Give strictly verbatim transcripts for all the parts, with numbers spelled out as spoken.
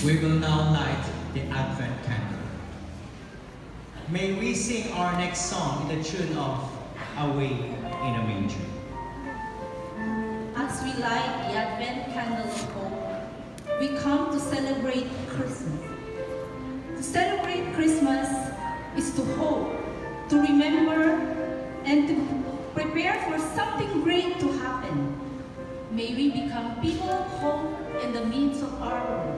We will now light the Advent candle. May we sing our next song in the tune of Away in a Manger. As we light the Advent candle of hope, we come to celebrate Christmas. To celebrate Christmas is to hope, to remember, and to prepare for something great to happen. May we become people of hope in the midst of our world.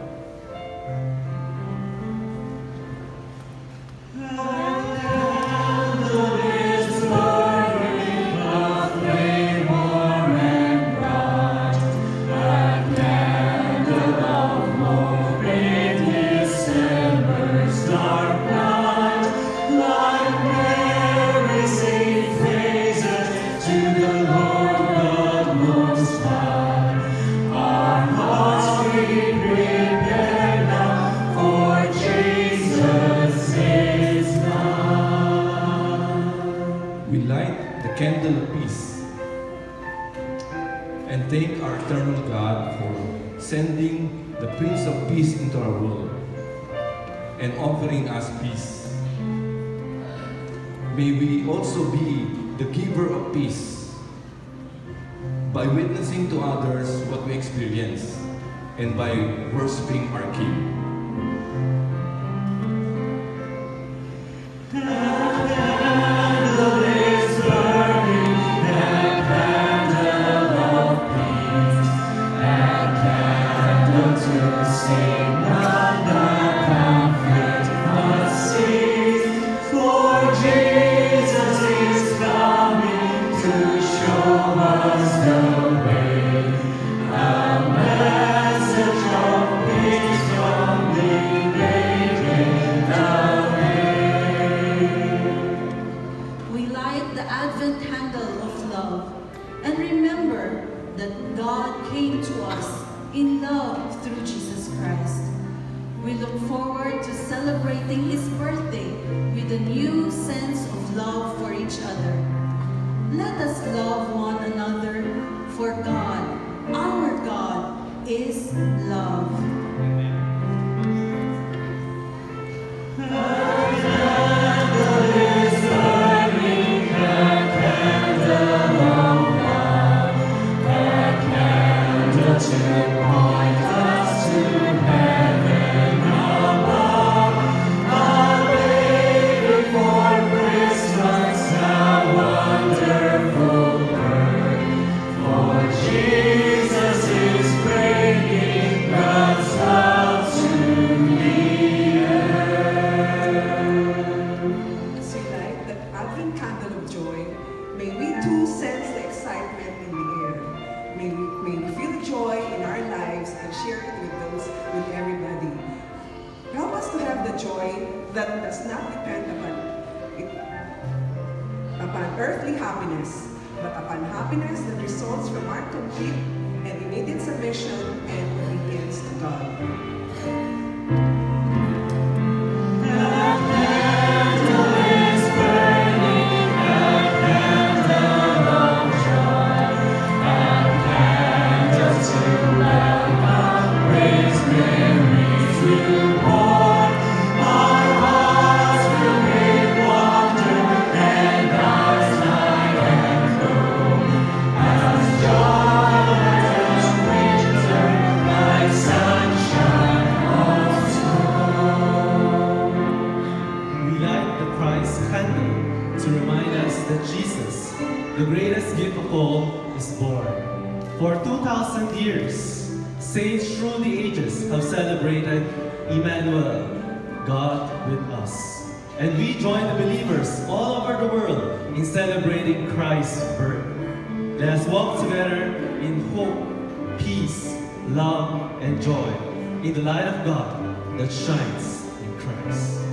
Candle of peace, and thank our eternal God for sending the Prince of Peace into our world and offering us peace. May we also be the giver of peace by witnessing to others what we experience and by worshiping our King. God came to us in love through Jesus Christ. We look forward to celebrating His birthday with a new sense of love for each other. Let us love one another, for God, our God, is love. Amen. That does not depend upon, it, upon earthly happiness, but upon happiness that results from our complete and immediate submission and obedience to God. To remind us that Jesus, the greatest gift of all, is born. For two thousand years, saints through the ages have celebrated Emmanuel, God with us. And we join the believers all over the world in celebrating Christ's birth. Let us walk together in hope, peace, love, and joy in the light of God that shines in Christ.